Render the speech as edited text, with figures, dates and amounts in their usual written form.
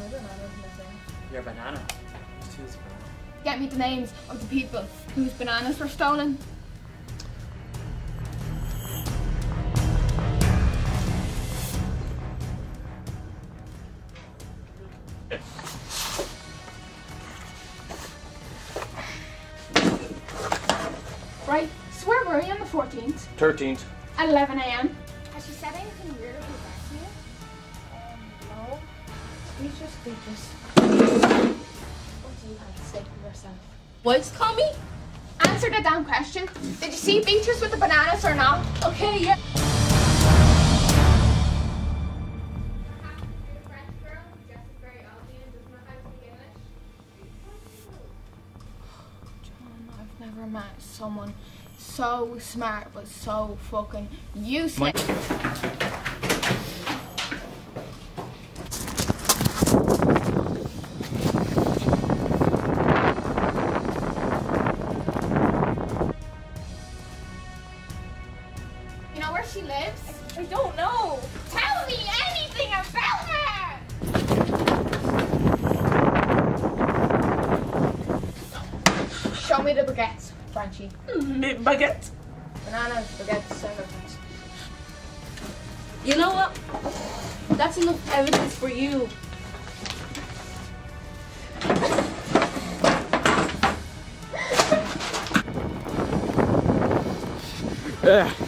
banana's missing. Your banana. Who's steals a banana? Get me the names of the people whose bananas were stolen. Right, so where were you on the 14th? 13th. At 11 a.m. Has she said anything weird about that to you? No. We just did this. What do you have to say for yourself? What's call me? Answer the damn question. Did you see Beatrice with the bananas or not? Okay, yeah. I've never met someone so smart but so fucking useless. You know where she lives? I don't know. Tell me anything about her! Show me the baguettes, Frenchie. Baguette. Bananas, baguettes, sandwiches. You know what? That's enough evidence for you. Yeah.